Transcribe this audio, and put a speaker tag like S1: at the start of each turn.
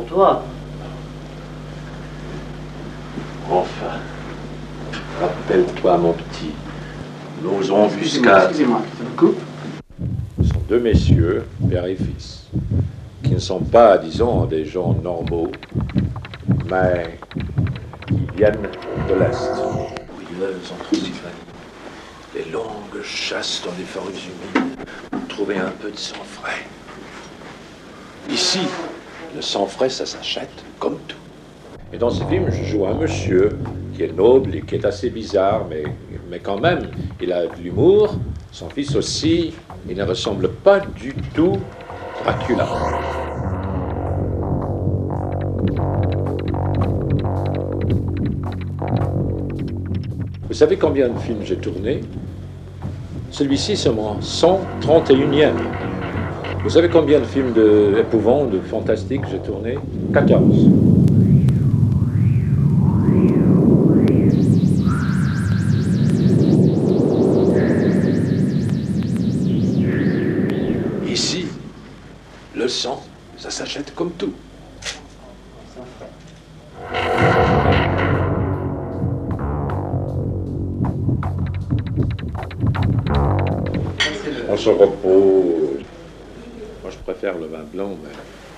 S1: toi.
S2: Enfin, rappelle-toi, mon petit, nos embuscades.
S1: Excusez-moi, je vous coupe.
S3: Ce sont deux messieurs, père et fils, qui ne sont pas, disons, des gens normaux, mais qui viennent de l'Est. Brûleuses en Transylvanie, les longues chasses dans les forêts humides, pour trouver un peu de sang frais. Ici, le sang frais, ça s'achète comme tout. Et dans ce film, je joue un monsieur qui est noble et qui est assez bizarre, mais quand même, il a de l'humour. Son fils aussi, il ne ressemble pas du tout à Dracula. Vous savez combien de films j'ai tourné? Celui-ci, c'est mon 131e. Vous savez combien de films d'épouvante, de fantastique j'ai tourné? 14. Ici, le sang, ça s'achète comme tout. On se repose. Moi, je préfère le vin blanc, mais